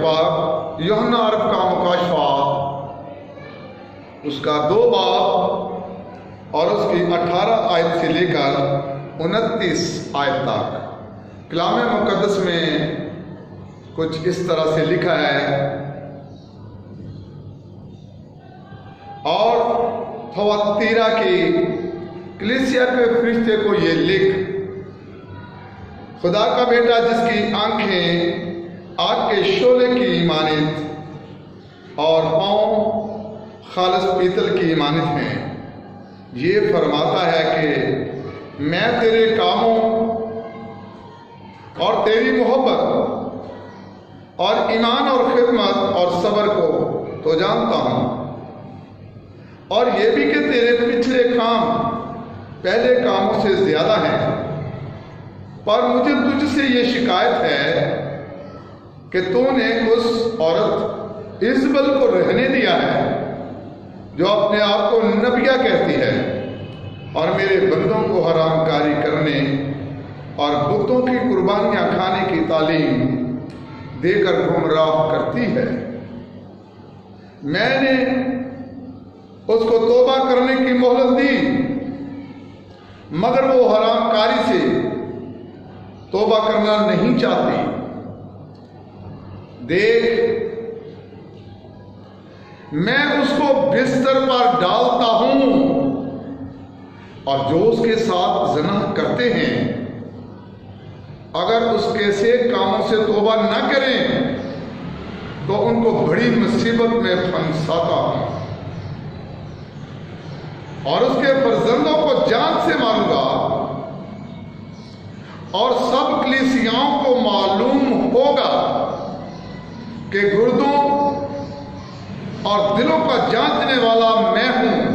پاک یوحنا عرب کا مکاشفہ اس کا 2 باب اور اس کی 18 آیت سے لے کر 29 آیت تک کلام مقدس میں کچھ اس طرح سے لکھا ہے: اور تھواتیرا کی کلیسیا کے فرشتے کو یہ لکھ: خدا کا بیٹا جس کی آنکھیں آگ کے شعلے کی مانند اور پاؤں خالص پیتل کی مانند ہیں، یہ فرماتا ہے کہ میں تیرے کاموں اور تیری محبت اور ایمان اور خدمت اور صبر کو تو جانتا ہوں، اور یہ بھی کہ تیرے پچھلے کام پہلے کاموں سے زیادہ ہیں، پر مجھے تجھ سے یہ شکایت ہے کہ تو نے اس عورت ایزبل کو رہنے دیا ہے جو اپنے آپ کو نبیہ کہتی ہے اور میرے بندوں کو حرام کاری کرنے اور بتوں کی قربانیاں کھانے کی تعلیم دے کر گمراہ کرتی ہے۔ میں نے اس کو توبہ کرنے کی مہلت دی، مگر وہ حرام کاری سے توبہ کرنا نہیں چاہتی۔ دیکھ، میں اس کو بستر پر ڈالتا ہوں، اور جو اس کے ساتھ زنا کرتے ہیں اگر اس کے سے کاموں سے توبہ نہ کریں تو ان کو بڑی مصیبت میں پھنساتا ہوں، اور اس کے فرزندوں کو جان سے ماروں گا، اور سب کلیسیاؤں کو معلوم ہوگا کہ گردوں اور دلوں کا جانچنے والا میں ہوں،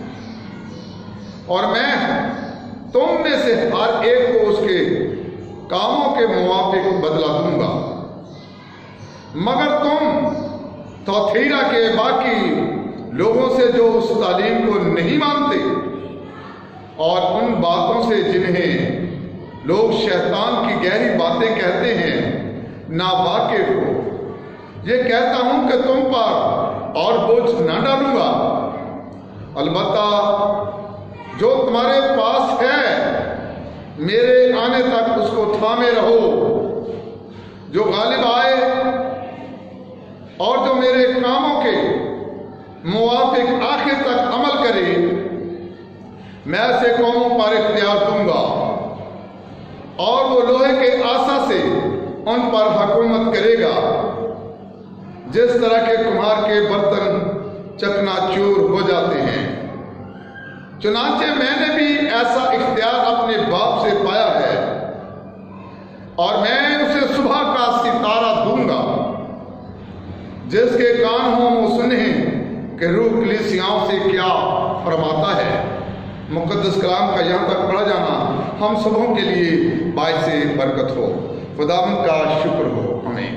اور میں تم میں سے ہر ایک کو اس کے کاموں کے موافق بدلہ دوں گا۔ مگر تم تھواتیرا کے باقی لوگوں سے جو اس تعلیم کو نہیں مانتے اور ان باتوں سے جنہیں لوگ شیطان کی گہری باتیں کہتے ہیں ناواقف ہو، یہ کہتا ہوں کہ تم پر اور بوجھ نہ ڈالوں گا، البتہ جو تمہارے پاس ہے میرے آنے تک اس کو تھامے رہو۔ جو غالب آئے اور جو میرے کاموں کے موافق آخر تک عمل کرے، میں ایسے قوموں پر اختیار دوں گا، اور وہ لوہے کے آسا سے ان پر حکومت کرے گا، جس طرح کے کمہار کے برتن چکنا چور ہو جاتے ہیں۔ چنانچہ میں نے بھی ایسا اختیار اپنے باپ سے پایا ہے، اور میں اسے صبح کا ستارہ دوں گا۔ جس کے کان ہوں وہ سنیں کہ روح کلیسیاؤں سے کیا فرماتا ہے۔ مقدس کلام کا یہاں تک پڑھا جانا ہم سبوں کے لیے باعث برکت ہو۔ خداوند کا شکر ہو، آمین۔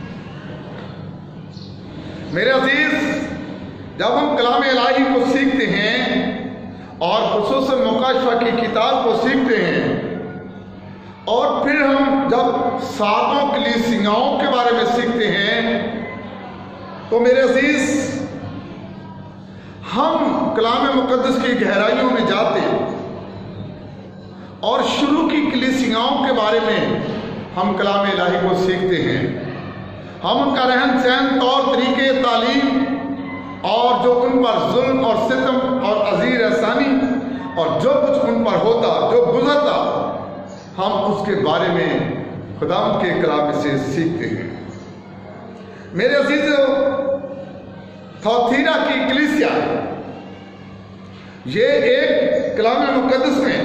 میرے عزیز، جب ہم کلام الہی کو سیکھتے ہیں اور خصوصاً مکاشفہ کی کتاب کو سیکھتے ہیں، اور پھر ہم جب ساتوں کلیسیاؤں کے بارے میں سیکھتے ہیں، تو میرے عزیز ہم کلام مقدس کی گہرائیوں میں جاتے اور شروع کی کلیسیاؤں کے بارے میں ہم کلام الہی کو سیکھتے ہیں۔ ہم ان کا رہن سہن، طور طریقے، تعلیم، اور جو ان پر ظلم اور ستم اور عذیر احسانی اور جو کچھ ان پر ہوتا، جو گزرتا، ہم اس کے بارے میں خداوند کے کلام سے سیکھتے ہیں۔ میرے عزیزو، تھواتیرا کی کلیسیا یہ ایک کلام مقدس میں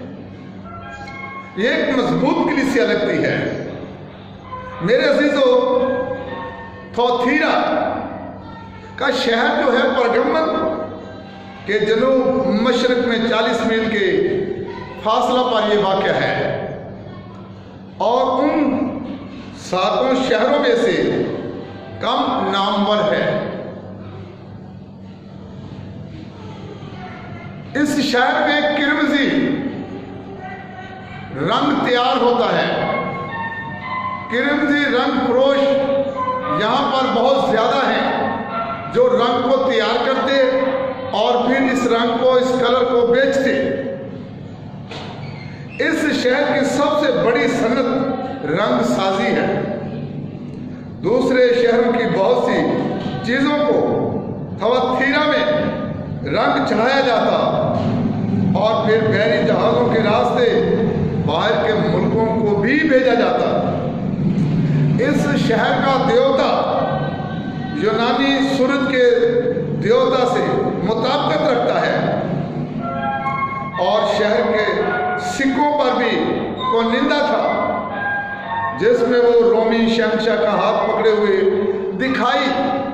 یہ ایک مضبوط کلیسیا لگتی ہے۔ میرے عزیزو، تھواتیرا کا شہر جو ہے پرگمن کے جنوب مشرق میں 40 میل کے فاصلہ پر یہ واقع ہے، اور ان 7 شہروں میں سے کم نامور ہے۔ اس شہر میں کرمزی رنگ تیار ہوتا ہے۔ کرمزی رنگ فروش یہاں پر بہت زیادہ ہیں جو رنگ کو تیار کرتے اور پھر اس رنگ کو، اس کلر کو بیچتے۔ اس شہر کی سب سے بڑی صنعت رنگ سازی ہے۔ دوسرے شہروں کی بہت سی چیزوں کو تھواتھیرا میں رنگ چڑھایا جاتا اور پھر بحری جہازوں کے راستے باہر کے ملکوں کو بھی بھیجا جاتا۔ اس شہر کا دیوتا یونانی سورج کے دیوتا سے مطابقت رکھتا ہے اور شہر کے سکوں پر بھی کونندہ تھا جس میں وہ رومی شہنشاہ کا ہاتھ پکڑے ہوئے دکھائی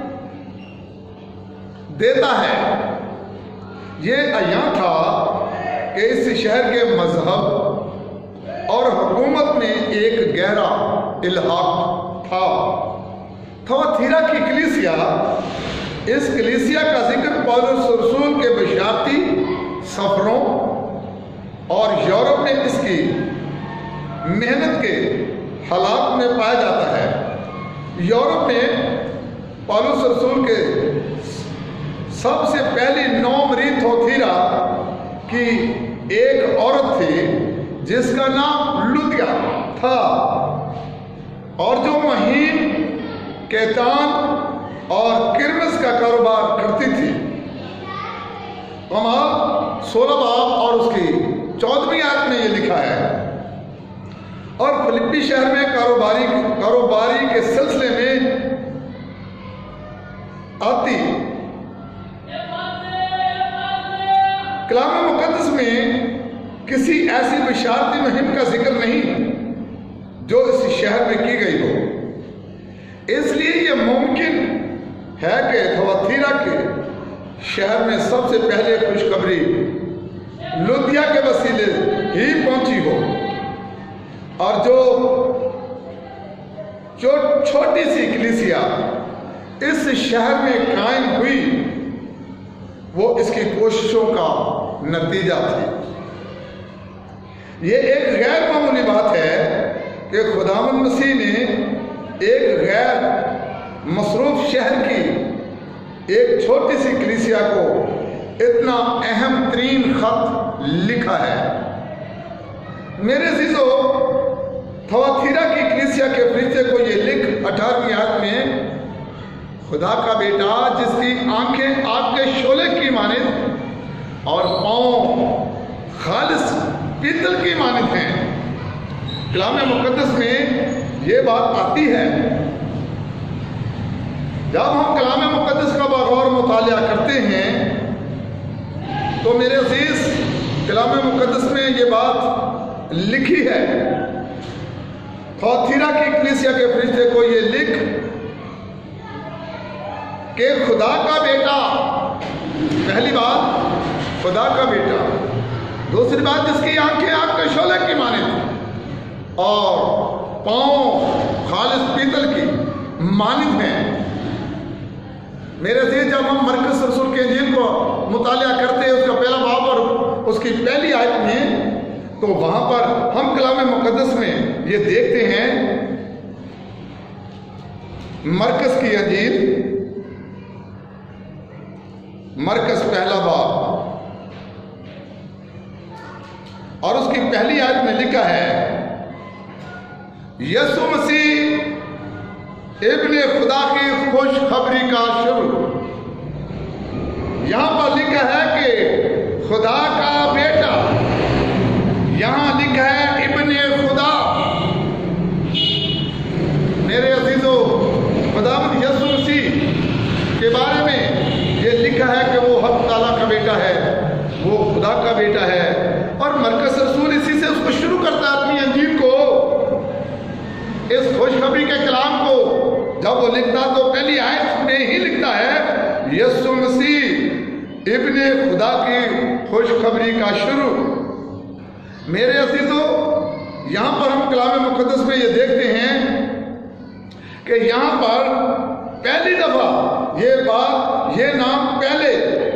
دیتا ہے۔ یہ عیاں تھا کہ اس شہر کے مذہب اور حکومت میں ایک گہرا الحاق تھا۔ تھواتھیرا کی کلیسیا، اس کلیسیا کا ذکر پولس رسول کے بشارتی سفروں اور یورپ میں اس کی محنت کے حالات میں پایا جاتا ہے۔ یورپ میں پولس رسول کے سب سے پہلی نومری تھواتھیرا کی ایک عورت تھی جس کا نام لودیا تھا اور جو مہین، کیتان اور کرمس کا کاروبار کرتی تھی۔ اعمال 16 باب اور اس کی 14ویں آیت میں یہ لکھا ہے، اور فلپی شہر میں کاروباری کے سلسلے میں آتی۔ کلام مقدس میں کسی ایسی بشارتی مہم کا ذکر نہیں جو اس شہر میں کی گئی ہو، اس لیے یہ ممکن ہے کہ تھواتھیرا کے شہر میں سب سے پہلے خوشخبری لودیا کے وسیلے ہی پہنچی ہو، اور جو چھوٹی سی کلیسیا اس شہر میں قائم ہوئی وہ اس کی کوششوں کا نتیجہ تھی۔ یہ ایک غیر معمولی بات ہے کہ خداوند مسیح نے ایک غیر مصروف شہر کی ایک چھوٹی سی کلیسیا کو اتنا اہم ترین خط لکھا ہے۔ میرے عزیزو، تھواتھیرا کی کلیسیا کے فرشتے کو یہ لکھ 18ویں آیت میں، خدا کا بیٹا جس کی آنکھیں آگ کے شعلے کی مانند اور پاؤں خالص پیتل کی مانند ہیں۔ کلام مقدس میں یہ بات آتی ہے۔ جب ہم کلام مقدس کا بغور مطالعہ کرتے ہیں تو میرے عزیز کلام مقدس میں یہ بات لکھی ہے۔ تھواتھیرا کی کلیسیا کے فرشتے کو یہ لکھ کہ خدا کا بیٹا، پہلی بات خدا کا بیٹا، دوسری بات جس کی آنکھیں آگ کے شعلے کی مانند اور پاؤں خالص پیتل کی مانند ہیں۔ میرے عزیز، جب ہم مرکز رسول کے انجیل کو مطالعہ کرتے ہیں اس کا پہلا باب اور اس کی پہلی آیت میں، تو وہاں پر ہم کلام مقدس میں یہ دیکھتے ہیں، مرکز کی انجیل، مرکز پہلا باب اور اس کی پہلی آیت میں لکھا ہے، یسوع مسیح ابن خدا کی خوشخبری کا شروع۔ یہاں پر لکھا ہے کہ خدا کا بیٹا، یہاں لکھا ہے ابن خدا۔ میرے عزیزو، خداوند یسوع مسیح کے بارے میں یہ لکھا ہے کہ وہ حق تعالیٰ کا بیٹا ہے، وہ خدا کا بیٹا ہے، اور مرکز رسول اسی سے اس کو شروع کرتا ہے اپنی انجیل کو، اس خوشخبری کے کلام کو جب وہ لکھتا تو پہلی آیت میں ہی لکھتا ہے، یسوع مسیح ابن خدا کی خوشخبری کا شروع۔ میرے عزیزو، یہاں پر ہم کلام مقدس میں یہ دیکھتے ہیں کہ یہاں پر پہلی دفعہ یہ بات، یہ نام پہلے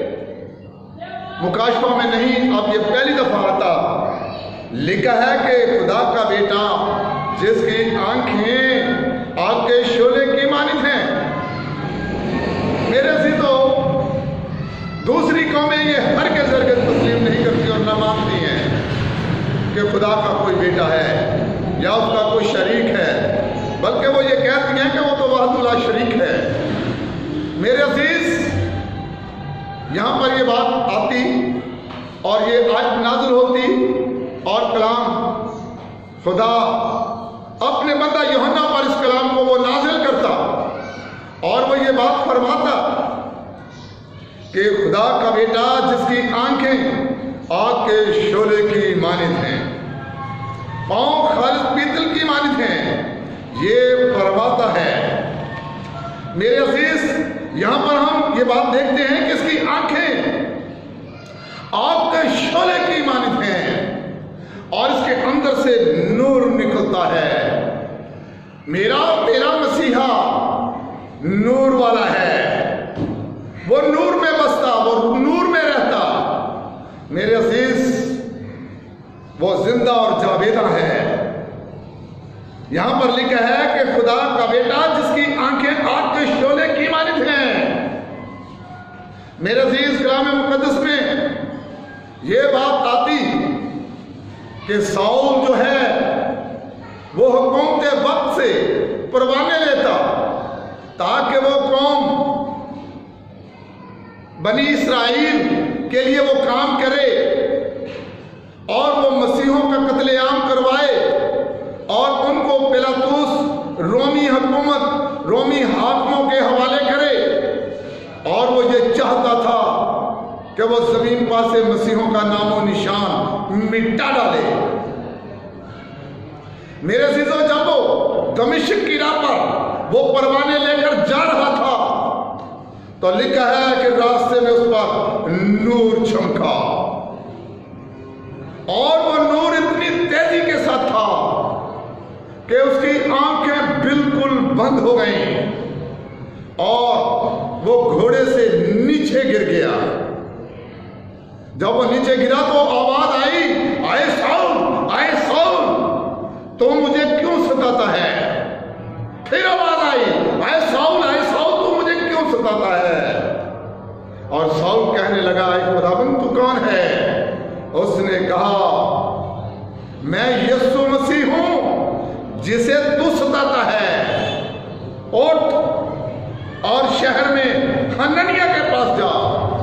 مکاشفہ میں نہیں، اب یہ پہلی دفعہ آتا۔ لکھا ہے کہ خدا کا بیٹا جس کی آنکھیں आग के शोले की मानित हैं। मेरे अज़ीज़ों, दूसरी कौमें ये हरगिज़ तस्लीम नहीं करती और न मानती हैं कि खुदा का कोई बेटा है या उसका कोई शरीक है, बल्कि वो ये कहती हैं कि वो तो वहदुल्ला शरीक है। मेरे अजीज, यहाँ पर ये बात आती और ये आयत नाज़िल होती और कलाम खुदा अपने बंदा यूहन्ना पर इस कलाम को वो नाज़िल करता और वो ये बात फरमाता कि खुदा का बेटा जिसकी आंखें आग के शोले की मानित हैं, पाँव खालिद पीतल की मानित हैं, ये फरमाता है। मेरे अजीज, यहाँ पर हम ये बात देखते हैं कि इसकी आंखें आग के शोले की मानित हैं और इसके अंदर से नूर निकलता है। मेरा तेरा मसीहा नूर वाला है, वो नूर में बसता, वो नूर में रहता। मेरे अजीज, वो जिंदा और जावेदा है। यहां पर लिखा है कि खुदा का बेटा जिसकी आंखें आग के शोले की मानित हैं। मेरे अजीज, कलाम मुकद्दस में ये बात आती कि साउल जो है वो हुकूमत वक्त से परवाने लेता ताकि वो कौम बनी इसराइल के लिए वो काम करे और वो मसीहों का कत्लेआम करवाए और उनको पिलातुस रोमी हुकूमत, रोमी हाकिमों के हवाले करे। और वो ये चाहता था कि वो जमीन पर से मसीहों का नामो निशान मिटा डाले। मेरे अजीजों, जब वो दमिश्क की राह पर वो परवाने लेकर जा रहा था तो लिखा है कि रास्ते में उस पर नूर चमका और वो नूर इतनी तेजी के साथ था कि उसकी आंखें बिल्कुल बंद हो गईं और वो घोड़े से नीचे गिर गया। जब वो नीचे गिरा तो आवाज आई, आए साउल, तो मुझे क्यों सताता है? फिर आवाज आई, आए साउल, तू मुझे क्यों सताता है? और साउल कहने लगा, खुदाबंद तू कौन है? उसने कहा, मैं यीशु मसीह हूं जिसे तू सताता है। उठ और शहर में हननिया के पास जा,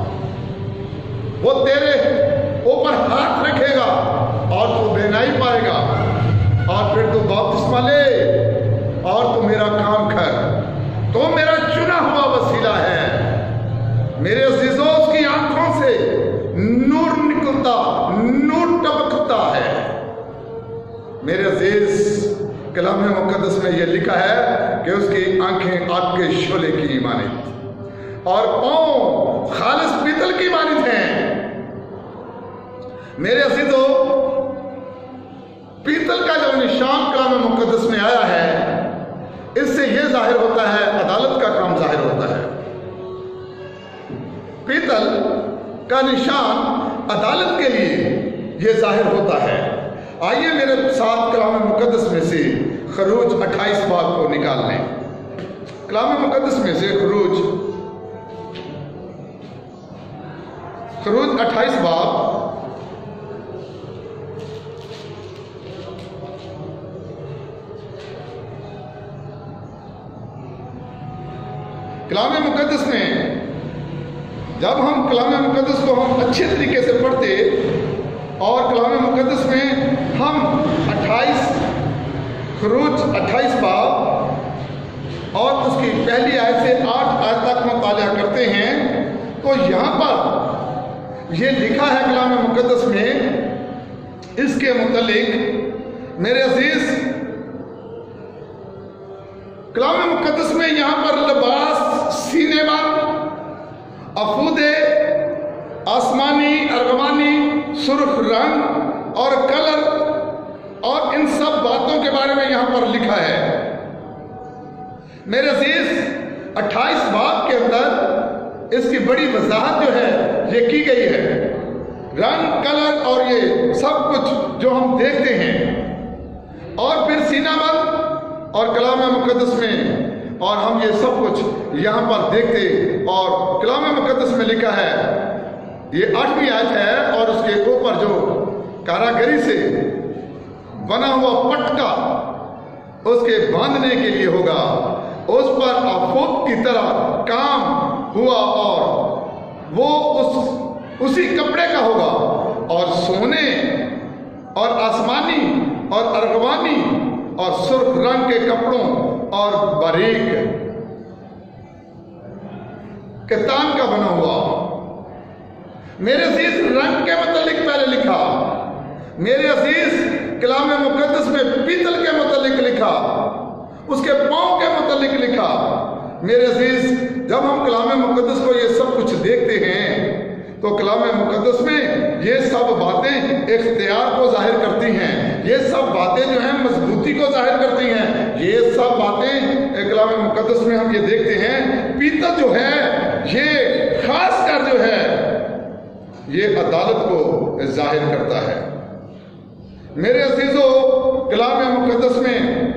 वो तेरे ऊपर हाथ रखेगा और तू बेनाई पाएगा और फिर तू बपतिस्मा ले और तू मेरा काम कर। तो मेरा चुना हुआ वसीला है। मेरे अजीजों, उसकी आंखों से नूर निकलता, नूर टपकता है। मेरे अजीज, कलाम मुकद्दस में यह लिखा है कि उसकी आंखें आग के शोले की मानित और पांव खालिस पीतल की मानित हैं। मेरे अजीजों, पीतल का जो निशान कलाम मुकद्दस में आया है, इससे यह जाहिर होता है, अदालत का काम जाहिर होता है। पीतल का निशान अदालत के लिए यह जाहिर होता है। आइए मेरे साथ कलाम मुकद्दस में से खरूज 28 बाब को निकाल लें। कलाम मुकद्दस में से खरूज 28 बाब कलाम मुकद्दस में जब हम कलाम मुकद्दस को हम अच्छे तरीके से पढ़ते और कलाम मुकद्दस में हम 28 बाब और उसकी पहली आयत से 8 आयत तक मुताला करते हैं तो यहाँ पर यह लिखा है कलाम मुकद्दस में इसके मुतालिक। मेरे अजीज, कलाम मुकद्दस में यहाँ पर लिबास, सीने बंद, अफूदे, आसमानी, अरगवानी, सुर्ख रंग और कलर और इन सब बातों के बारे में यहाँ पर लिखा है। मेरे अजीज, 28 बाब के अंदर इसकी बड़ी वजाहत जो है ये की गई है। रंग, कलर और ये सब कुछ जो हम देखते हैं और फिर सीनाबंद اور کلام مقدس میں، اور ہم یہ سب کچھ یہاں پر دیکھتے، اور کلام مقدس میں لکھا ہے، یہ 8ویں آیت ہے، اور اس کے اوپر جو کاراگری سے بنا ہوا پٹکا اس کے باندھنے کے لیے ہوگا، اس پر آفوت کی طرح کام ہوا، اور وہ اسی کپڑے کا ہوگا، اور سونے اور آسمانی اور ارغوانی اور سرخ رنگ کے کپڑوں اور باریک کتان کا بنا ہوا۔ میرے عزیز رنگ کے متعلق پہلے لکھا، میرے عزیز کلام مقدس میں پیتل کے متعلق لکھا، اس کے پاؤں کے متعلق لکھا۔ میرے عزیز جب ہم کلام مقدس کو یہ سب کچھ دیکھتے ہیں تو کلام مقدس میں یہ سب باتیں اختیار کو ظاہر کرتی ہیں، یہ سب باتیں جو ہیں مضبوطی کو ظاہر کرتی ہیں، یہ سب باتیں کلام مقدس میں ہم یہ دیکھتے ہیں۔ پیتل جو ہے یہ خاص کر جو ہے یہ عدالت کو ظاہر کرتا ہے۔ میرے عزیزو کلام مقدس میں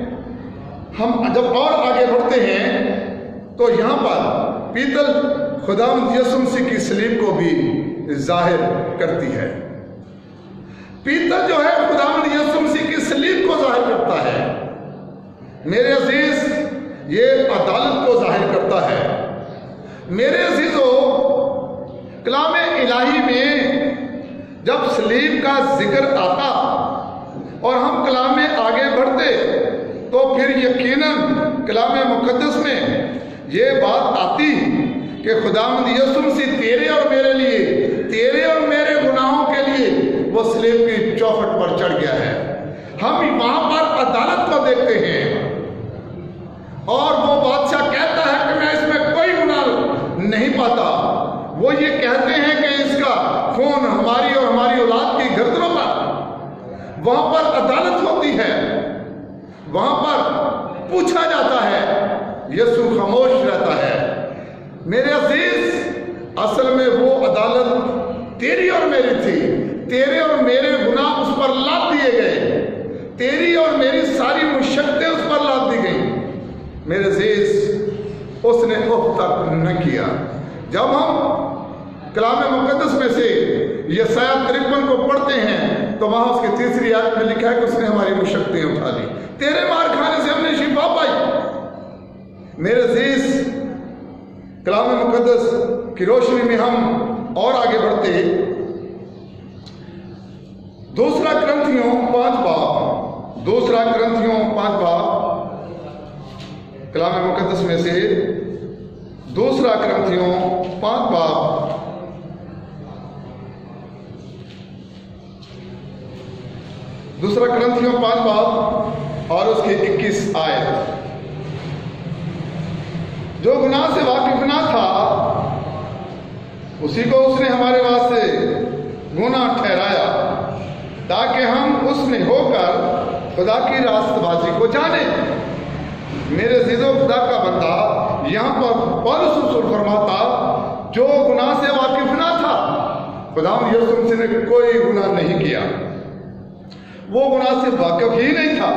ہم جب اور آگے بڑھتے ہیں تو یہاں پر پیتل خداوند یسوع مسیح کی صلیب کو بھی ظاہر کرتی ہے۔ پیتل جو ہے خداوند یسوع مسیح کی صلیب کو ظاہر کرتا ہے۔ میرے عزیز یہ عدالت کو ظاہر کرتا ہے۔ میرے عزیزو کلام الہی میں جب صلیب کا ذکر آتا اور ہم کلام میں آگے بڑھتے تو پھر یقیناً کلام مقدس میں یہ بات آتی کہ خداوند یسوع مسیح تیرے اور میرے لیے، تیرے اور میرے گناہوں کے لیے وہ صلیب کی چوکھٹ پر چڑھ گیا ہے۔ ہم وہاں پر عدالت کو دیکھتے ہیں، اور وہ بادشاہ کہتا ہے کہ میں اس میں کوئی گناہ نہیں پاتا۔ وہ یہ کہتے ہیں کہ اس کا خون ہماری اور ہماری اولاد کی گردنوں پر، وہاں پر عدالت ہوتی ہے، وہاں پر پوچھا جاتا ہے، یسوع خاموش رہتا ہے۔ میرے عزیز اصل میں وہ عدالت تیری اور میری تھی، تیرے اور میرے گناہ اس پر لاد دیے گئے، تیری اور میری ساری مشقتیں اس پر لاد دی گئیں۔ میرے عزیز اس نے اف تک نہ کیا۔ جب ہم کلام مقدس میں سے یسایہ 53 کو پڑھتے ہیں تو وہاں اس کی تیسری آیت میں لکھا ہے کہ اس نے ہماری مشقتیں اٹھا لی، تیرے مار کھانے سے ہم نے شفا پائی۔ میرے عزیز کلام مقدس کی روشنی میں ہم اور آگے بڑھتے، دوسرا کرنتھیوں 5 باب، دوسرا کرنتھیوں 5 باب، کلام مقدس میں سے دوسرا کرنتھیوں 5 باب دوسرا کرنتھیوں 5 باب اور اس کی 21 آیت۔ جو گناہ سے واقف نہ تھا اسی کو اس نے ہمارے واسطے گناہ ٹھہرایا تاکہ ہم اس میں ہو کر خدا کی راست بازی کو جانیں۔ میرے عزیزو خدا کا بندہ یہاں پر پولس رسول فرماتا جو گناہ سے واقف نہ تھا، خداوند یسوع مسیح نے کوئی گناہ نہیں کیا، وہ گناہ سے واقف ہی نہیں تھا،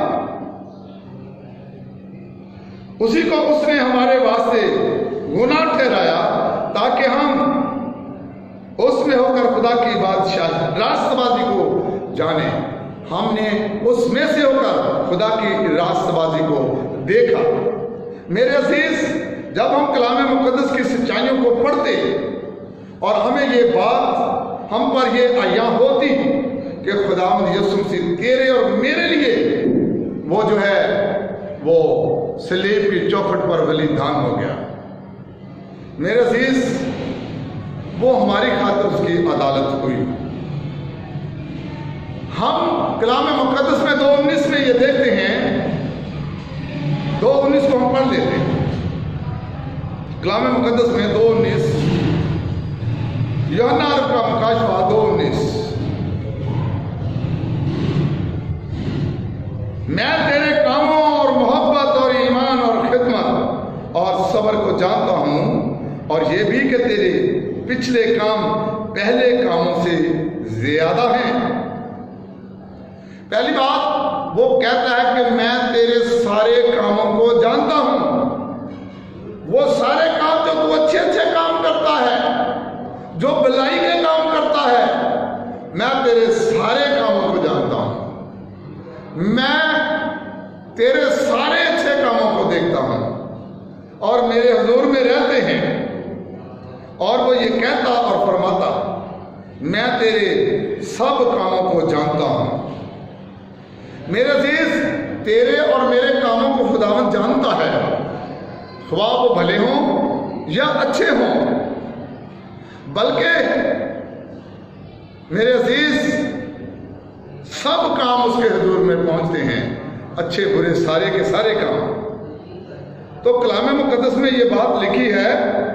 اسی کو اس نے ہمارے واسطے گناہ ٹھہرایا تاکہ ہم اس میں ہو کر خدا کی بادشاہ راست بازی کو جانیں۔ ہم نے اس میں سے ہو کر خدا کی راست بازی کو دیکھا۔ میرے عزیز جب ہم کلام مقدس کی سچائیوں کو پڑھتے اور ہمیں یہ بات ہم پر یہ عیاں ہوتی کہ خداوند یسوع مسیح تیرے اور میرے لیے وہ جو ہے وہ صلیب کی چوکھٹ پر بلیدان ہو گیا، میرے عزیز وہ ہماری خاطر اس کی عدالت ہوئی۔ ہم کلام مقدس میں 2:19 میں یہ دیکھتے ہیں، 2:19 کو ہم پڑھ لیتے ہیں۔ کلام مقدس میں 2:19 یوحنا عرف کا مکاشفہ 2:19 میں تیرے کاموں اور محبت اور ایمان اور خدمت اور صبر کو جانتا ہوں، اور یہ بھی کہ تیرے پچھلے کام پہلے کاموں سے زیادہ ہیں۔ پہلی بات وہ کہتا ہے کہ میں تیرے سارے کام کاموں کو جانتا ہوں، وہ سارے کام جو تو اچھے اچھے کام کرتا ہے، جو بھلائی کے کام کرتا ہے، میں تیرے سارے کاموں کو جانتا ہوں، میں تیرے سارے اچھے کاموں کو دیکھتا ہوں اور میرے حضور میں رہتے ہیں۔ اور وہ یہ کہتا اور فرماتا، میں تیرے سب کاموں کو جانتا ہوں۔ میرے عزیز، تیرے اور میرے کاموں کو خداوند جانتا ہے، خواہ وہ بھلے ہوں یا اچھے ہوں۔ بلکہ میرے عزیز، سب کام اس کے حضور میں پہنچتے ہیں، اچھے برے سارے کے سارے کام۔ تو کلام مقدس میں یہ بات لکھی ہے،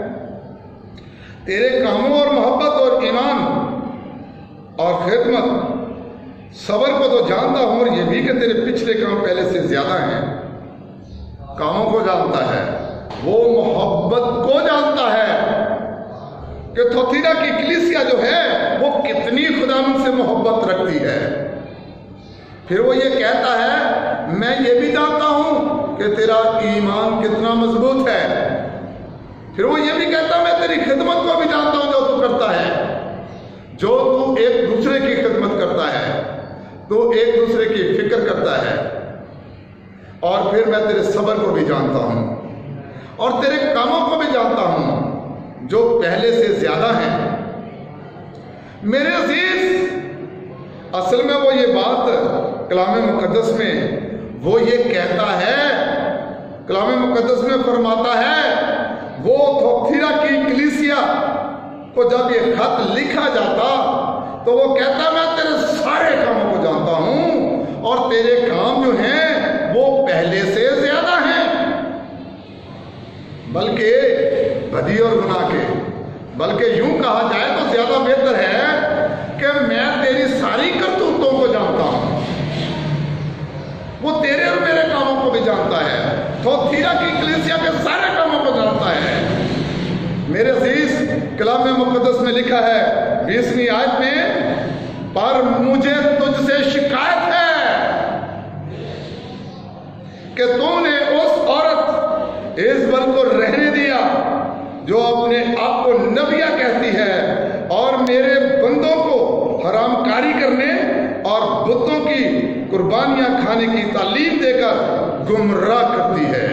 تیرے کاموں اور محبت اور ایمان اور خدمت صبر کو تو جانتا ہوں، اور یہ بھی کہ تیرے پچھلے کام پہلے سے زیادہ ہیں۔ کاموں کو جانتا ہے، وہ محبت کو جانتا ہے کہ تھوتھیرا کی کلیسیا جو ہے وہ کتنی خداوند سے محبت رکھتی ہے۔ پھر وہ یہ کہتا ہے، میں یہ بھی جانتا ہوں کہ تیرا ایمان کتنا مضبوط ہے۔ پھر وہ یہ بھی کہتا ہے، میں تیری خدمت کو بھی جانتا ہوں جو تو کرتا ہے، جو تو ایک دوسرے کی خدمت کرتا ہے، تو ایک دوسرے کی فکر کرتا ہے۔ اور پھر میں تیرے صبر کو بھی جانتا ہوں اور تیرے کاموں کو بھی جانتا ہوں جو پہلے سے زیادہ ہیں۔ میرے عزیز، اصل میں وہ یہ بات کلام مقدس میں وہ یہ کہتا ہے، کلام مقدس میں فرماتا ہے، وہ تھوتھیرا کی کلیسیا کو جب یہ خط لکھا جاتا تو وہ کہتا، میں تیرے سارے کاموں کو جانتا ہوں اور تیرے کام جو ہیں وہ پہلے سے زیادہ ہیں، بلکہ بدی اور گناہ کے، بلکہ یوں کہا جائے تو زیادہ بہتر ہے کہ میں تیری ساری کرتوتوں کو جانتا ہوں۔ وہ تیرے اور میرے کاموں کو بھی جانتا ہے، تھوتھیرا کی کلیسیا کے سارے کاموں کو جانتا ہے۔ میرے عزیز، کلام مقدس میں لکھا ہے 20ویں آیت میں، پر مجھے تجھ سے شکایت ہے کہ تو نے اس عورت ایزبل کو رہنے دیا جو اپنے آپ کو نبیہ کہتی ہے اور میرے بندوں کو حرام کاری کرنے اور بتوں کی قربانیاں کھانے کی تعلیم دے کر گمراہ کرتی ہے۔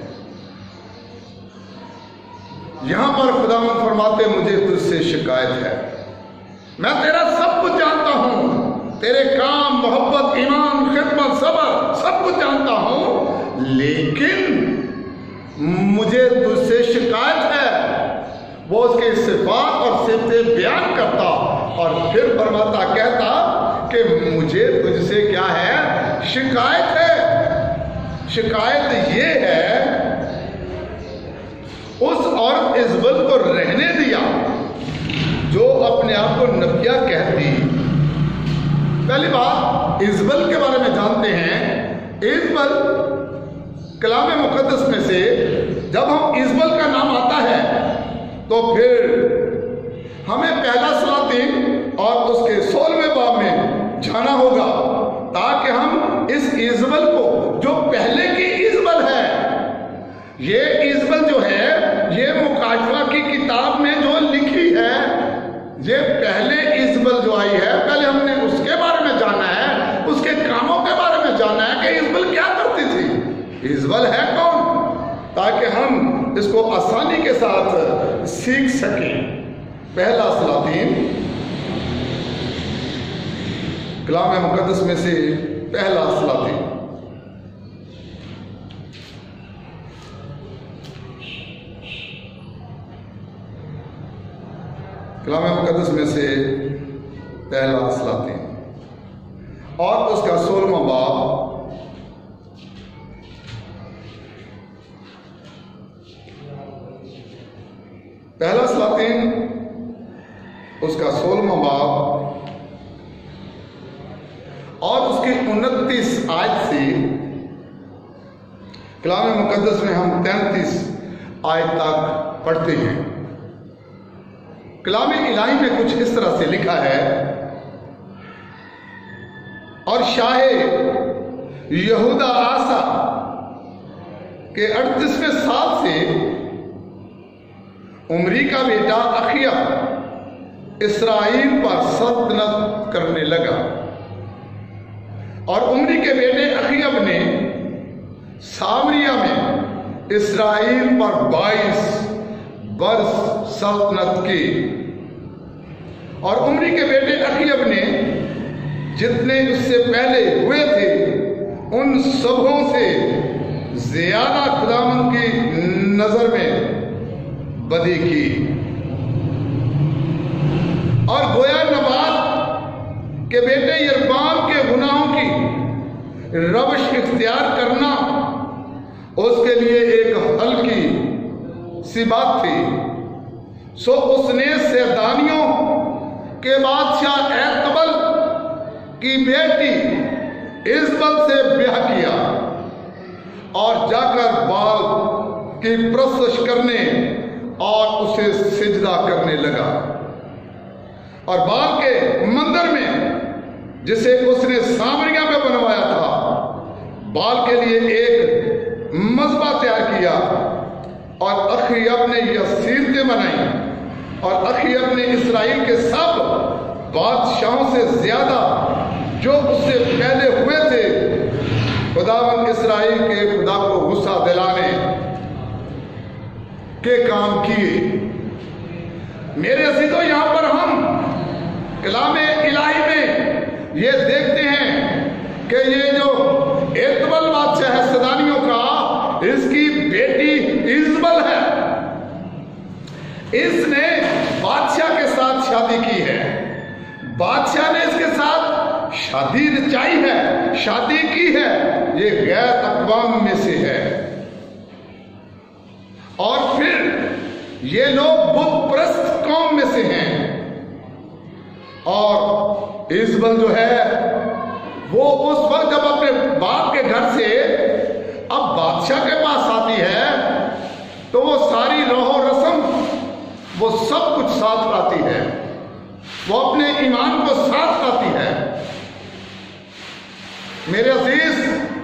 یہاں پر خداوند فرماتے، مجھے تجھ سے شکایت ہے، میں تیرا سب کچھ جانتا ہوں، تیرے کام، محبت، ایمان، خدمت، صبر، سب کچھ جانتا ہوں، لیکن مجھے تجھ سے شکایت ہے۔ وہ اس کے صفات اور صفتیں بیان کرتا اور پھر فرماتا، کہتا کہ مجھے تجھ سے کیا ہے؟ شکایت ہے۔ شکایت یہ ہے، اس عورت ایزبل کو رہنے دیا جو اپنے آپ کو نبیہ کہتی۔ پہلی بات، ایزبل کے بارے میں جانتے ہیں۔ ایزبل کلام مقدس میں سے جب ہم ایزبل کا نام آتا ہے تو پھر ہمیں پہلا سلاطین اور اس کے 16ویں باب میں جانا ہوگا تاکہ ہم اس ایزبل کو، جو پہلے کی ایزبل ہے، یہ ایزبل جو ہے یہ مکاشفہ کی کتاب میں جو لکھی ہے، یہ پہلے ایزبل جو آئی ہے، پہلے ہم نے اس کے بارے میں جانا ہے، اس کے کاموں کے بارے میں جانا ہے کہ ایزبل کیا کرتی تھی، ایزبل ہے کون، تاکہ ہم اس کو آسانی کے ساتھ سیکھ سکیں۔ پہلا سلاطین کلام مقدس میں سے پہلا سلاطین، کلام مقدس میں سے پہلا سلاطین اور اس کا 16واں باب، پہلا سلاطین اس کا 16واں باب اور اس کی 29 آیت سے کلام مقدس میں ہم 33 آیت تک پڑھتے ہیں۔ کلام الہی میں کچھ اس طرح سے لکھا ہے، اور شاہ یہودا آسا کہ 38वें साल से उमरी का बेटा अखियब इसराइल पर सल्तनत करने लगा और उमरी के बेटे अखियब ने सामरिया में इसराइल पर 22 वर्ष सल्तनत की। और उमरी के बेटे अखियब ने जितने उससे पहले हुए थे उन सबों से ज्यादा खुदावंद की नजर में बदी की और गोया नबात के बेटे यरबाम के गुनाहों की रवश इख्तियार करना उसके लिए एक हल्की सी बात थी। सो उसने सैदानियों के बादशाह एतबल की बेटी इजबल से ब्याह किया और जाकर बाल की परस्तिश करने और उसे सिजदा करने लगा और बाल के मंदिर में जिसे उसने सामरिया में बनवाया था बाल के लिए एक मज़बा तैयार किया और अखियब ने यह सीरतें बनाई और अखियब ने इसराइल के सब बादशाहों से ज्यादा जो उससे पहले हुए थे खुदावंद इसराइल के खुदा को गुस्सा दिलाने के काम किए। मेरे अजीजों, यहां पर हम कलामे इलाही में ये देखते हैं कि ये जो एतबल बादशाह है सदानियों का, इसकी बेटी इजबल है। इसने बादशाह के साथ शादी की है, बादशाह ने इसके साथ शादी रचाई है, शादी की है। ये गैर अक़वाम में से है और फिर ये लोग बुत परस्त कौम में से हैं और इजबल जो है वो उस वक्त जब अपने बाप के घर से अब बादशाह के पास आती है तो वो सारी रहो रस्म वो सब कुछ साथ लाती है, वो अपने ईमान को साथ लाती है। मेरे अजीज,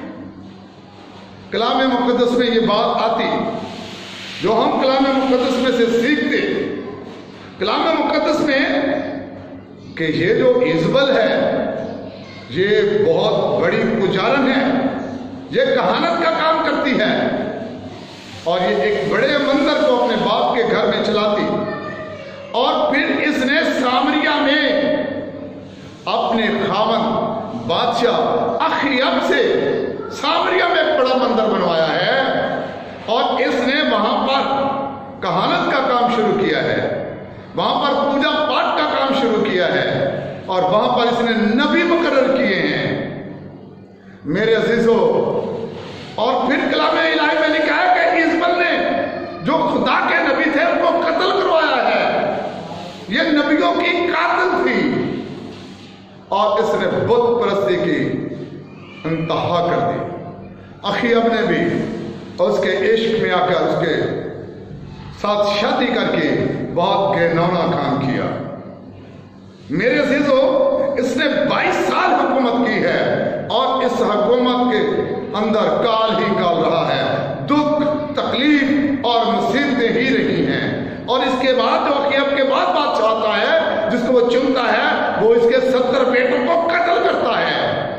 कलाम मुक़द्दस में ये बात आती जो हम कलाम मुक़द्दस में से सीखते, कलाम मुक़द्दस में कि ये जो इजबल है ये बहुत बड़ी पुजारन है, ये कहानत का काम करती है और ये एक बड़े मंदिर को अपने बाप के घर में चलाती और फिर इसने सामरिया में अपने खामन बादशाह अखियब से सामरिया में एक बड़ा मंदिर बनवाया है और इसने वहां पर कहानत का काम शुरू किया है, वहां पर पूजा पाठ का काम शुरू किया है और वहां पर इसने नबी मुकर्रर किए हैं। मेरे अजीजों, और फिर कलामे इलाही में लिखा है कि इजबल ने जो खुदा के नबी थे उनको कत्ल करवाया है, ये नबियों की कातिल थी और इसने बुत परस्ती की इंतहा कर दी। अखियब ने भी उसके इश्क में आकर उसके साथ शादी करके बहुत घिनौना काम किया। मेरे अजीजों, इसने 22 साल हुकूमत की है और इस हुकूमत के अंदर काल ही काल रहा है, दुख तकलीफ और मुसीबतें ही रही हैं और इसके बाद जो अखियब के बाद बादशाह आता है जिसको वो चुनता है वो इसके 70 बेटों को कत्ल करता है।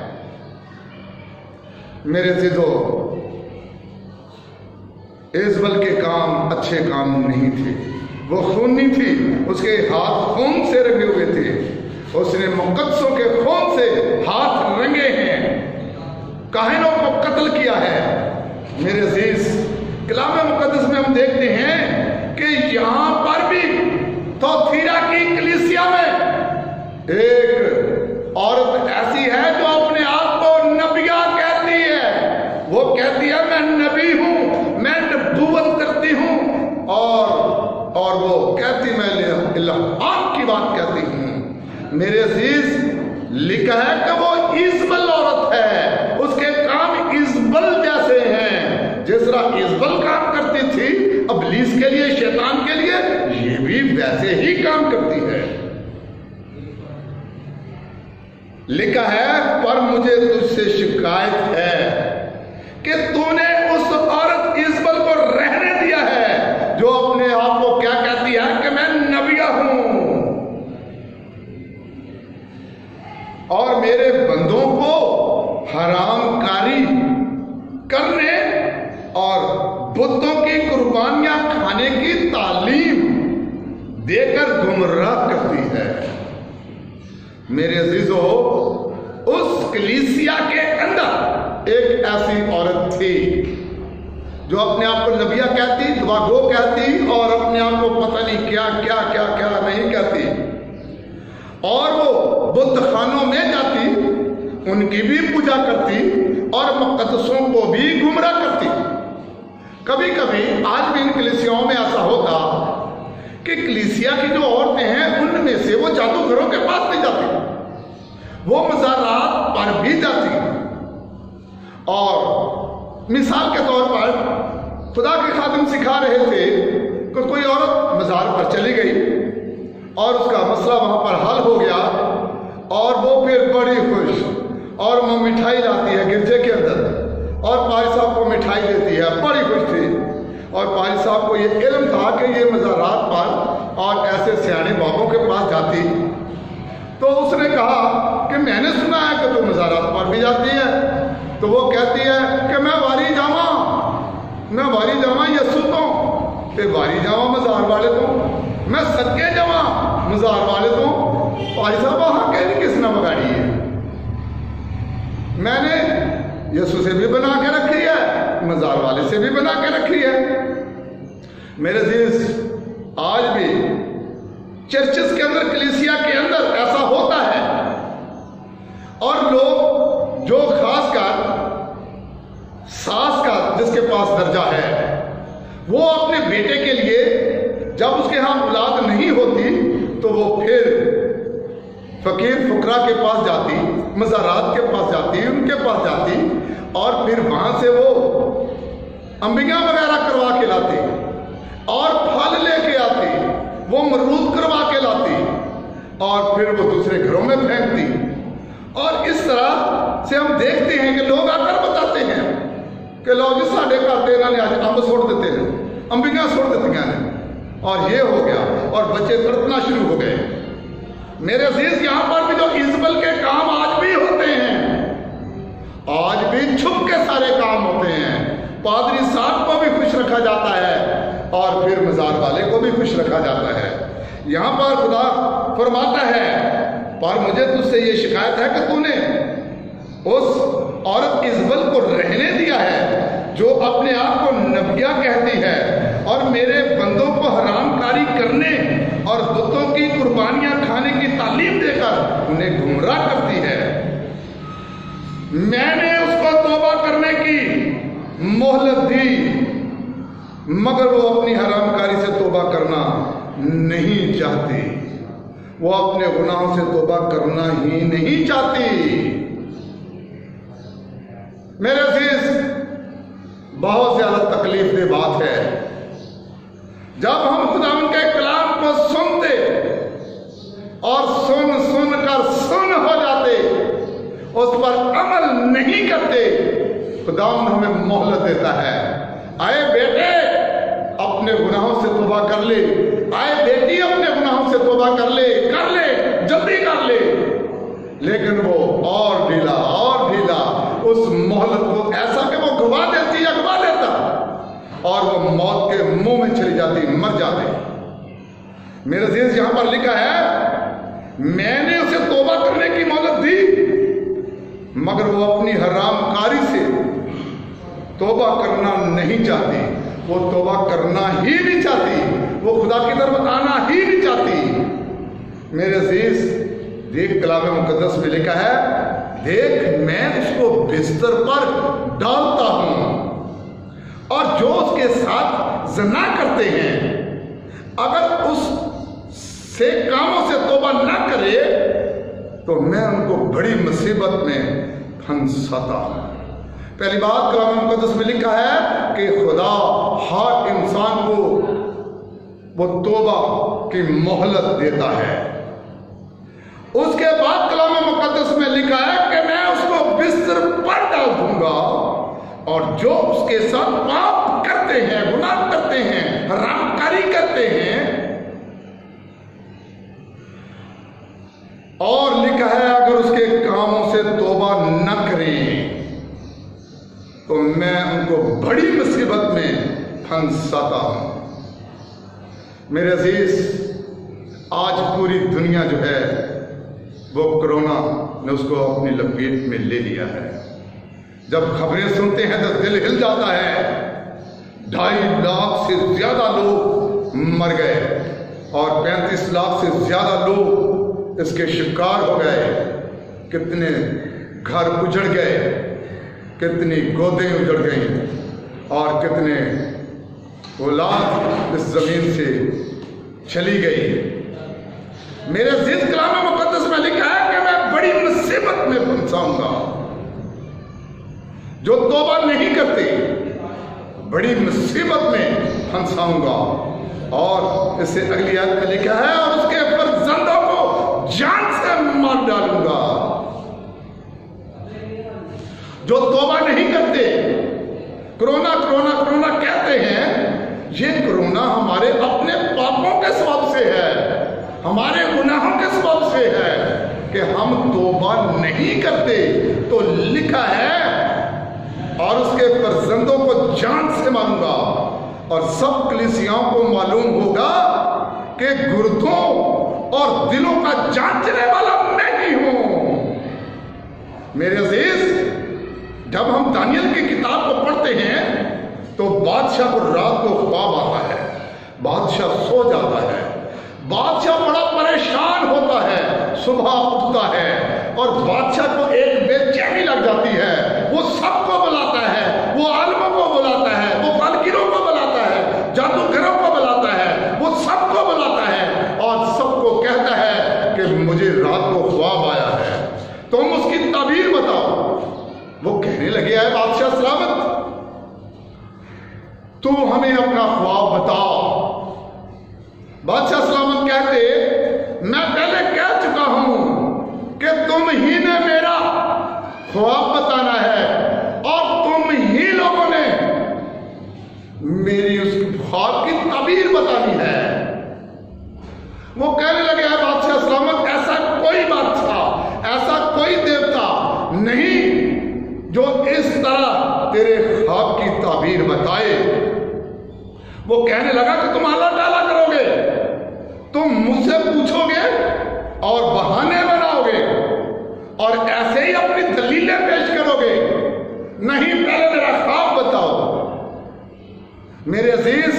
मेरे अजीजों, इजबल के काम अच्छे काम नहीं थे, वो खूनी थी, उसके हाथ खून से रंगे हुए थे, उसने मुकद्दसों के खून से हाथ रंगे हैं, काहिनों को कत्ल किया है। मेरे अजीज, कलाम मुकद्दस में हम देखते हैं कि यहां पर भी थोथीरा की कलीसिया में एक औरत ऐसी है जो अपने आप को नबिया कहती है, वो कहती है मैं नबी हूं, मैं नबूवत करती हूं और वो कहती मैं इल्हाम की बात कहती हूं। मेरे अजीज, लिखा है कि वो इजबल औरत है, उसके काम इजबल जैसे हैं, जिस तरह इजबल काम करती थी इब्लीस के लिए, शैतान के लिए, ये भी वैसे ही काम करती है। लिखा है पर मुझे तुझसे शिकायत है कि तूने उस औरत اور میرے بندوں کو حرام کاری کرنے اور بتوں کی قربانیاں کھانے کی تعلیم دے کر گمراہ کرتی ہے۔ میرے عزیزو، اس کلیسیا کے اندر ایک ایسی عورت تھی جو اپنے آپ کو نبیہ کہتی، دعا گو کہتی، اور اپنے آپ کو پتہ نہیں کیا کیا کیا کیا نہیں کہتی، اور وہ بت خانوں میں جاتی، ان کی بھی پوجا کرتی اور مقدسوں کو بھی گمراہ کرتی۔ کبھی کبھی آج بھی ان کلیسیاؤں میں ایسا ہوتا کہ کلیسیا کی جو عورتیں ہیں ان میں سے وہ جادوگروں کے پاس نہیں جاتی، وہ مزارات پر بھی جاتی، اور مثال کے طور پر خدا کے خادم سکھا رہے تھے کہ کوئی عورت مزار پر چلی گئی اور اس کا مسئلہ وہاں پر حل ہو گیا، اور وہ پھر بڑی خوش، اور وہ مٹھائی لاتی ہے گرجے کے اندر اور پادری صاحب کو مٹھائی دیتی ہے، بڑی خوش تھی، اور پادری صاحب کو یہ علم تھا کہ یہ مزارات پر اور ایسے سیانے بابوں کے پاس جاتی، تو اس نے کہا کہ میں نے سنا ہے کہ تو مزارات پر بھی جاتی ہے، تو وہ کہتی ہے کہ میں واری جاواں یسو تو تے واری جاواں مزار والے تو میں صدقے جاواں مزار والے تو پادری صاحب وہاں کہنی کس نے بگاڑی ہے، میں نے یسو سے بھی بنا کے رکھی ہے، مزار والے سے بھی بنا کے رکھی ہے۔ میرے عزیز، آج بھی چرچز کے اندر، کلیسیا کے اندر ایسا ہوتا ہے، اور لوگ جو خاص کر ساس کا جس کے پاس درجہ ہے، وہ اپنے بیٹے کے لیے جب اس کے ہاں اولاد نہیں ہوتی تو وہ پھر فقیر فقراء کے پاس جاتی، مزارات کے پاس جاتی، ان کے پاس جاتی، اور پھر وہاں سے وہ انبیاء وغیرہ کروا کے لاتی، اور پھل لے کے آتی، وہ مرود کروا کے لاتی، اور پھر وہ دوسرے گھروں میں پھینکتی، اور اس طرح سے ہم دیکھتے ہیں کہ لوگ آ کر بتاتے ہیں کہ لوگ جی ساڑھے کرتے انہوں نے آج امب سوڑ دیتے ہیں، انبیاء سوڑ دیتی ہیں، اور یہ ہو گیا، اور بچے تڑپنا شروع ہو گئے۔ میرے عزیز، یہاں پر بھی جو ایزبل کے کام آج بھی ہوتے ہیں، آج بھی چھپ کے سارے کام ہوتے ہیں، پادری صاحب کو بھی خوش رکھا جاتا ہے اور پھر مزار والے کو بھی خوش رکھا جاتا ہے۔ یہاں پر خدا فرماتا ہے، پر مجھے تجھ سے یہ شکایت ہے کہ تو نے اس عورت ایزبل کو رہنے دیا ہے جو اپنے آپ کو نبیہ کہتی ہے اور میرے بندوں کو حرام کاری کرنے اور بتوں کی قربانیاں کھانے کی تعلیم دے کر انہیں گمراہ کرتی ہے۔ میں نے اس کو توبہ کرنے کی مہلت دی، مگر وہ اپنی حرام کاری سے توبہ کرنا نہیں چاہتی، وہ اپنے گناہوں سے توبہ کرنا ہی نہیں چاہتی۔ میرے عزیز، بہت زیادہ تکلیف دہ بات ہے جب ہم خداوند کے کلام کو سنتے اور سن کر سن ہو جاتے، اس پر عمل نہیں کرتے، خداوند ہمیں مہلت دیتا ہے، آئے بیٹے اپنے گناہوں سے توبہ کر لے، آئے بیٹی اپنے گناہوں سے توبہ کر لے جلدی کر لے، لیکن وہ اور ڈھیلا اس مہلت کو ایسا کہ وہ گوا دیتی یا گوا دیتا، اور وہ موت کے منہ میں چلی جاتی، مر جاتے۔ میرے عزیز، یہاں پر لکھا ہے، میں نے اسے توبہ کرنے کی مہلت دی، مگر وہ اپنی حرام کاری سے توبہ کرنا نہیں چاہتی، وہ توبہ کرنا ہی نہیں چاہتی، وہ خدا کی طرف آنا ہی نہیں چاہتی۔ میرے عزیز، دیکھ کلام مقدس میں لکھا ہے، دیکھ میں اس کو بستر پر ڈالتا ہوں، اور جو اس کے ساتھ زنا کرتے ہیں اگر اس سے کاموں سے توبہ نہ کرے تو میں ان کو بڑی مصیبت میں پھنساتا ہوں۔ پہلی بات کلام مقدس میں لکھا ہے کہ خدا ہر انسان کو وہ توبہ کی مہلت دیتا ہے۔ اس کے بعد کلام مقدس میں لکھا ہے کہ میں اس کو بستر پر ڈال دوں گا، اور جو اس کے ساتھ پاپ کرتے ہیں، گناہ کرتے ہیں، حرام کاری کرتے ہیں، اور لکھا ہے اگر اس کے से तौबा न करें तो मैं उनको बड़ी मुसीबत में फंसाता हूं। मेरे अजीज, आज पूरी दुनिया जो है वो कोरोना ने उसको अपनी लपेट में ले लिया है। जब खबरें सुनते हैं तो दिल हिल जाता है। 2.5 लाख से ज्यादा लोग मर गए और 35 लाख से ज्यादा लोग इसके शिकार हो गए। कितने घर उजड़ गए, कितनी गोदें उजड़ गई और कितने औलाद इस जमीन से चली गई। मेरे अजीज, कलाम मुकद्दस में लिखा है कि मैं बड़ी मुसीबत में फंसाऊंगा। जो तौबा नहीं करते बड़ी मुसीबत में फंसाऊंगा। और इससे अगली आयत में लिखा है, और उसके फर्जंदों को जान से मार डालूंगा। जो तौबा नहीं करते, कोरोना कोरोना कोरोना कहते हैं, ये कोरोना हमारे अपने पापों के सबब से है, हमारे गुनाहों के सबब से है कि हम तौबा नहीं करते। तो लिखा है, और उसके फर्जंदों को जान से मारूंगा। और सब कलीसियाओं को मालूम होगा कि गुर्दों और दिलों का जांचने वाला मैं ही हूं। मेरे अजीज, जब हम दानियल की किताब को पढ़ते हैं तो बादशाह को रात को ख्वाब आता है, बादशाह सो जाता है, बादशाह बड़ा परेशान होता है, सुबह उठता है और बादशाह को एक बेचैनी लग जाती है। वो सबको बुलाता है, वो आलिमों को बुलाता है, वो फलकीरों को बुलाता है, जादूगरों को बुलाता है, वो सबको बुलाता है और सबको कहता है कि मुझे रात को ख्वाब आया है, तुम उसकी ताबीर बताओ। वो कहने लगे, है बादशाह सलामत, तू हमें अपना ख्वाब बताओ। बादशाह सलामत कहते, मैं पहले कह चुका हूं कि तुम ही ने मेरा ख्वाब बताना है और तुम ही लोगों ने मेरी उस ख्वाब की ताबीर बतानी है। वो कहने लगे, है बादशाह सलामत, ऐसा कोई बादशाह, ऐसा कोई देवता नहीं जो इस तरह तेरे ख्वाब की ताबीर बताए। वो कहने लगा कि तुम आला टाला करोगे, तुम मुझसे पूछोगे और बहाने बनाओगे और ऐसे ही अपनी दलीलें पेश करोगे। नहीं, पहले मेरा ख्वाब बताओ। मेरे अजीज,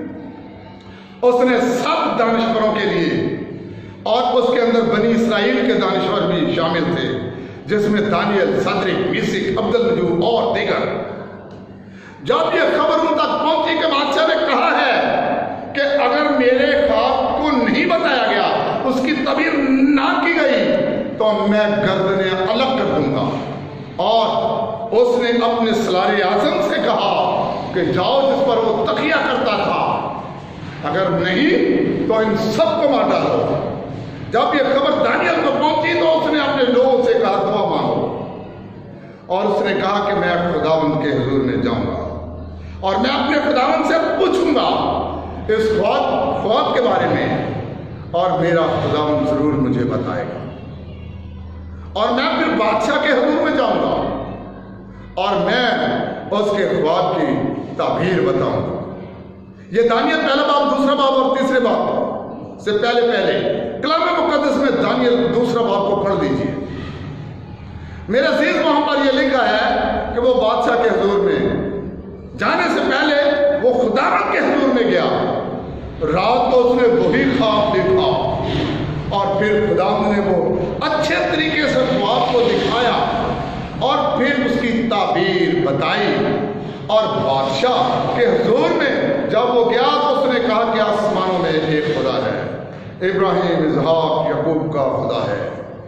उसने सब दानिशवरों के लिए, और उसके अंदर बनी इसराइल के दानिशवर भी शामिल थे, जिसमें दानियल, सदरिक, मीसिक, अब्दुल नजूर और दीगर। जब यह खबर उन तक पहुंची कि बादशाह ने कहा है कि अगर मेरे ख्वाब को नहीं बताया गया, उसकी ताबीर ना की गई, तो मैं गर्दनें अलग कर दूंगा। और उसने अपने सलारे आज़म से कहा कि जाओ, जिस पर वो तकिया करता था, अगर नहीं तो इन सबको मार डालो। जब यह खबर दानियल को पहुंची तो उसने अपने लोगों से कहा, दुआ मांगो। और उसने कहा कि मैं खुदावंद के हुजूर में जाऊंगा और मैं अपने खुदावंद से पूछूंगा इस ख्वाब के बारे में, और मेरा खुदावंद जरूर मुझे बताएगा। और मैं फिर बादशाह के हुजूर में जाऊंगा और मैं उसके ख्वाब की ताबीर बताऊंगा। ये दानियल पहला बाब, दूसरा बाब और तीसरे बाब से पहले कलाम मुकद्दस में दानियल दूसरा बाब को पढ़ लीजिए। मेरे अजीज, वहां पर यह लिखा है कि वो बादशाह के हुजूर में जाने से पहले वो खुदावंद के हुजूर में गया। रात को उसने वही ख्वाब देखा और फिर खुदावंद ने वो अच्छे तरीके से ख्वाब को दिखाया और फिर उसकी ताबीर बताई। और बादशाह के हुजूर में जब वो गया तो उसने कहा कि आसमानों में एक खुदा है, इब्राहिम, इसहाक, याकूब का खुदा है,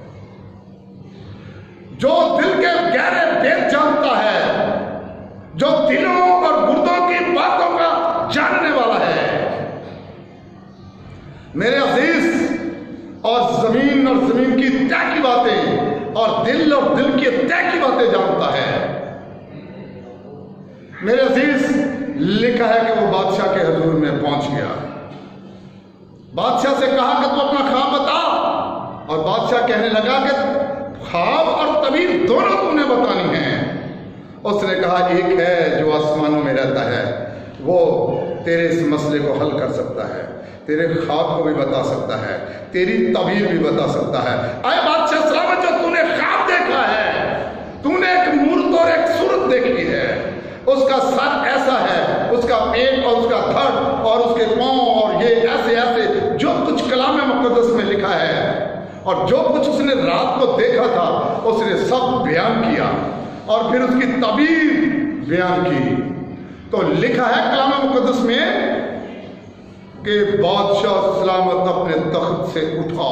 जो दिल के गहरे भेद जानता है, जो दिलों और गुर्दों की बातों का जानने वाला है। मेरे अजीज, और जमीन की तय की बातें और दिल की तय की बातें जानता है। मेरे अजीज, लिखा है कि वो बादशाह के हुजूर में पहुंच गया। बादशाह से कहा कि तू अपना ख्वाब बता, और बादशाह कहने लगा कि ख्वाब और तबीर दोनों तूने बतानी है। उसने कहा एक है जो आसमानों में रहता है, वो तेरे इस मसले को हल कर सकता है, तेरे ख्वाब को भी बता सकता है, तेरी तबीर भी बता सकता है। आए बादशाह सलामत, जो तूने ख्वाब देखा है, तूने एक मूर्त और एक सूरत देखी है, उसका सर ऐसा है, उसका पेट और उसका धड़ और उसके पांव और ये ऐसे ऐसे, जो कुछ कलाम मुक़द्दस में लिखा है और जो कुछ उसने रात को देखा था उसने सब बयान किया और फिर उसकी तबीर बयान की। तो लिखा है कलाम मुक़द्दस में कि बादशाह सलामत अपने तख्त से उठा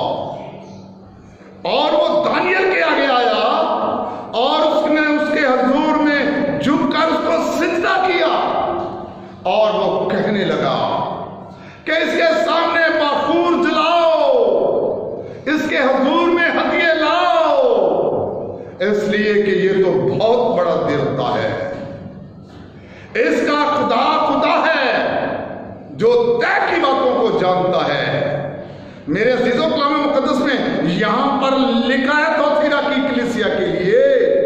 और वो दानियल के आगे आया और उसने उसके हुजूर में झुककर उसको सिजदा किया और वो कहने लगा कि इसके सामने बाखूर जलाओ, इसके हुजूर में हदिये लाओ, इसलिए कि ये तो बहुत बड़ा देवता है, इसका खुदा खुदा है जो तय की बातों को जानता है। मेरे अजीजों, कलाम मुक़द्दस में यहां पर लिखा है थोथीरा की कलीसिया के लिए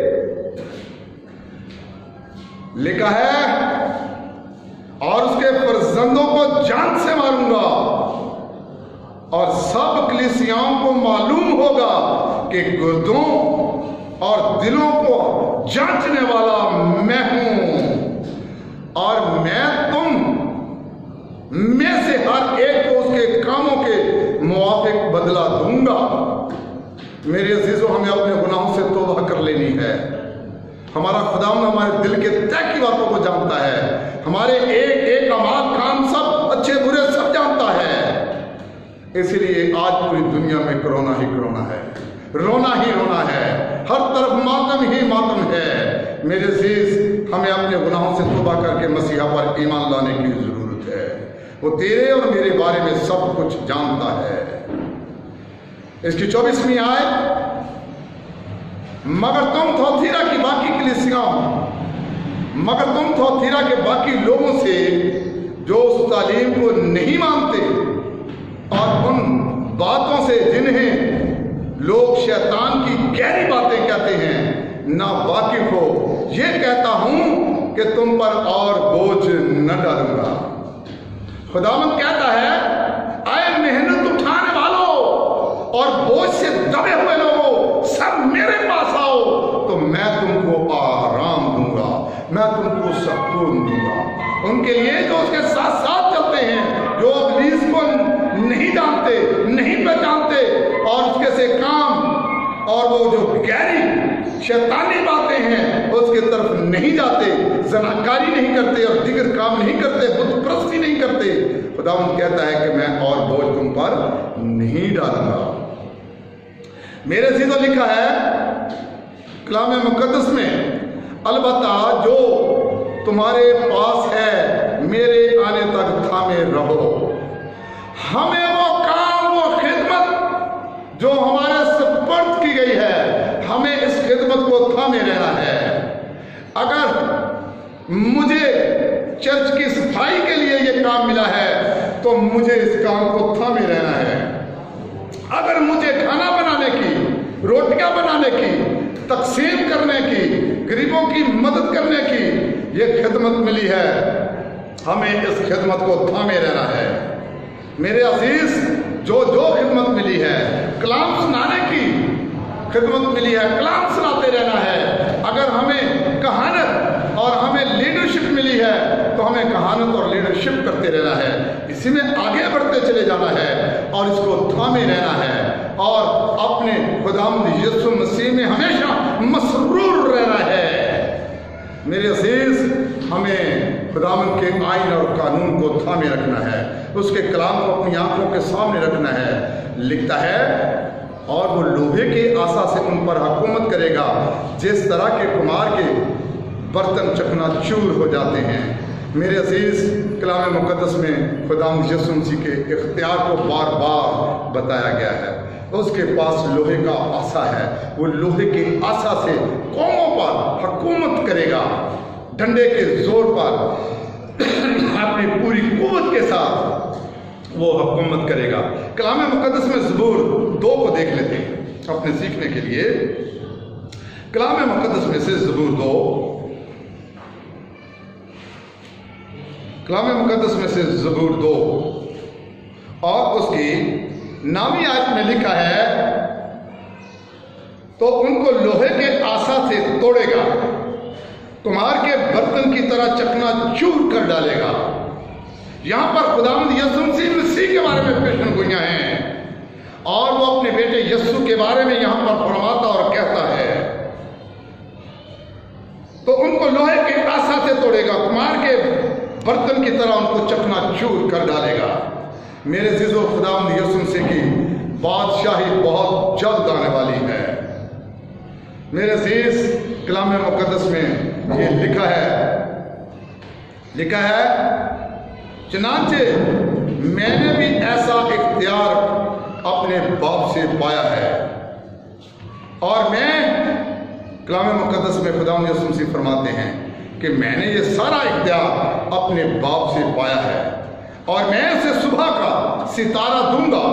लिखा है, और उसके फर्जंदों को जान से मारूंगा और सब कलीसियाओं को मालूम होगा कि गुर्दों और दिलों को जांचने वाला मैं हूं, और मैं तुम में से हर एक को उसके कामों के मुआफिक बदला दूंगा। मेरे अजीजों, हमें अपने गुनाहों से तौबा कर लेनी है। हमारा खुदावंद हमारे दिल के तय की बातों को जानता है, हमारे एक एक अमाल काम सब अच्छे बुरे सब जानता है। इसलिए आज पूरी दुनिया में कोरोना ही कोरोना है, रोना ही रोना है, हर तरफ मातम ही मातम है। मेरे अजीज, हमें अपने गुनाहों से तौबा करके मसीहा पर ईमान लाने की जरूरत है। वो तेरे और मेरे बारे में सब कुछ जानता है। इसकी 24वीं आयत, मगर तुम थोथीरा की बाकी कलीसियाओं, मगर तुम थोथीरा के बाकी लोगों से जो उस तालीम को नहीं मानते और उन बातों से जिन्हें लोग शैतान की गहरी बातें कहते हैं ना वाकिफ हो, ये कहता हूं कि तुम पर और बोझ न डालूंगा। खुदावंद कहता है, आए मेहनत उठाने वालों और बोझ से दबे हुए लोगों, सब मेरे पास आओ तो मैं तुमको आराम दूंगा, मैं तुमको सुकून दूंगा। उनके लिए जो उसके साथ साथ चलते हैं, जो इब्लीस को नहीं जानते, नहीं पहचानते और उसके से काम और वो जो गहरी शैतानी बातें हैं उसके तरफ नहीं जाते, ज़नाकारी नहीं करते और दिगर काम नहीं करते, बुत परस्ती नहीं करते, खुदावंद कहता है कि मैं और बोझ तुम पर नहीं डालूंगा। मेरे अज़ीज़ों, लिखा है कलाम मुक़द्दस में, अलबत्ता जो तुम्हारे पास है मेरे आने तक थामे रहो। हमें वो काम, वो खिदमत जो हमारे सुपुर्द की गई है, हमें इस खिदमत को थामे रहना है। अगर मुझे चर्च की सफाई के लिए ये काम मिला है तो मुझे इस काम को थामे रहना है। अगर मुझे खाना बनाने की, रोटियां बनाने की, तकसीम करने की, गरीबों की मदद करने की ये खिदमत मिली है, हमें इस खिदमत को थामे रहना है। मेरे अजीज, जो जो खिदमत मिली है, कलाम सुनाने की खिदमत मिली है, कलाम सुनाते रहना है। अगर हमें कहानत और हमें लीडरशिप मिली है तो हमें कहानत और लीडरशिप करते रहना है, इसी में आगे बढ़ते चले जाना है और इसको थामे रहना है और अपने खुदावंद यीशु मसीह में हमेशा मसरूर रहना है। मेरे अजीज, हमें खुदावंद के आइन और कानून को थामे रखना है, उसके कलाम को अपनी आंखों के सामने रखना है। लिखता है, और वो लोहे के आसा से उन पर हुकूमत करेगा जिस तरह के कुमार के बर्तन चकनाचूर हो जाते हैं। मेरे अजीज, कलाम मुक़द्दस में खुदावंद यीशु मसीह के इख्तियार को बार बार बताया गया है। उसके पास लोहे का आसा है, वो लोहे के आसा से कौमों पर हुकूमत करेगा, डंडे के जोर पर अपनी पूरी कुव्वत के साथ वो हुकूमत करेगा। कलाम मुक़द्दस में ज़बूर 2 को देख लेते हैं अपने सीखने के लिए। कलाम मुक़द्दस में से ज़बूर 2, कलाम मुक़द्दस में से ज़बूर 2 और उसकी 9वीं आयत में लिखा है, तो उनको लोहे के आसा से तोड़ेगा, कुम्हार के बर्तन की तरह चकनाचूर कर डालेगा। यहां पर खुदावंद यीशु मसीह के बारे में पेशन गोइयां हैं और वो अपने बेटे यीशु के बारे में यहां पर फरमाता और कहता है, तो उनको लोहे के आसा से तोड़ेगा, कुम्हार के बर्तन की तरह उनको चकनाचूर कर डालेगा। मेरे अज़ीज़ो, खुदावंद यीशु मसीह की बादशाही बहुत जल्द आने वाली है। मेरे अज़ीज़, कलाम मुक़द्दस में ये लिखा है, चनांचे मैंने भी ऐसा इख्तियार अपने बाप से पाया है, और मैं, कलाम मुक़द्दस में खुदावंद यीशु मसीह फरमाते हैं कि मैंने ये सारा इख्तियार अपने बाप से पाया है, और मैं उसे सुबह का सितारा दूंगा।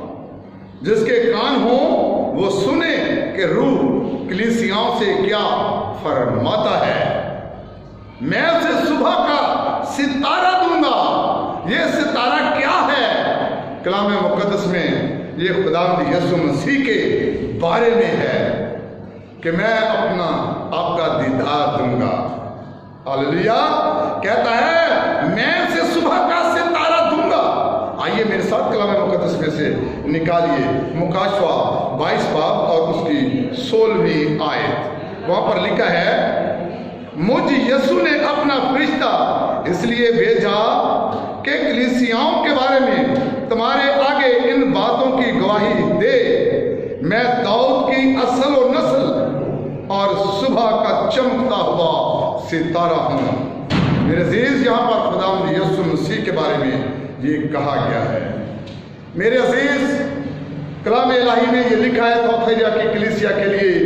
जिसके कान हो वो सुने कि रूह कलीसियाओं से क्या फरमाता है। मैं उसे सुबह का सितारा दूंगा। ये सितारा क्या है? कलाम मुक़द्दस में ये खुदावंद यीशु मसीह के बारे में है कि मैं आपका दीदार दूंगा। हालेलुया। कहता है मैं उसे सुबह का सितारा दूंगा। आइए मेरे साथ कलाम मुक़द्दस में से निकालिए मुकाशवा 22 बाब और उसकी 16वीं आयत। वहां पर लिखा है, मुझ यीशु ने अपना फरिश्ता इसलिए भेजा कि कलीसियाओं के बारे में तुम्हारे आगे इन बातों की गवाही दे। मैं दाऊद की असल और नस्ल और सुबह का चमकता हुआ सितारा हूं। मेरे अजीज, यहां पर खुदावंद यीशु मसीह के बारे में ये कहा गया है। मेरे अजीज, कलाम इलाही में ये लिखा है थोथैया की कलीसिया के लिए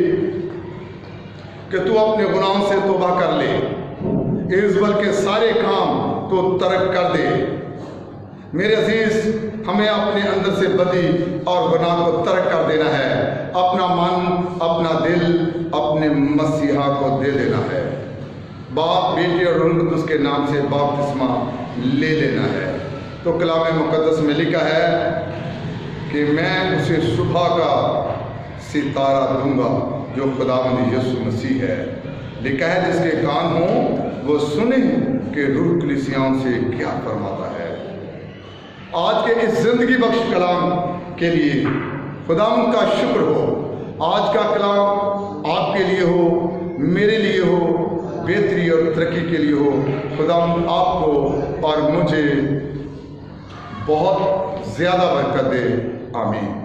कि तू अपने गुनाहों से तौबा कर ले, इज़बल के सारे काम तो तर्क कर दे। मेरे अजीज, हमें अपने अंदर से बदी और गुनाह को तर्क कर देना है। अपना मन, अपना दिल अपने मसीहा को दे देना है। बाप, बेटे और रूह कुद्दूस के नाम से बपतिस्मा ले लेना है। तो कलाम मुक़द्दस में लिखा है कि मैं उसे सुबह का सितारा दूंगा, जो खुदावंद यीशु मसीह है। लिखा है जिसके कान हो वो सुने कि रूह कलीसियाओं से क्या फरमाता है। आज के इस जिंदगी बख्श कलाम के लिए खुदावंद का शुक्र हो। आज का कलाम आपके लिए हो, मेरे लिए हो, बेहतरी और तरक्की के लिए हो। खुदावंद आपको और मुझे बहुत ज़्यादा बरकत दे। आमीन।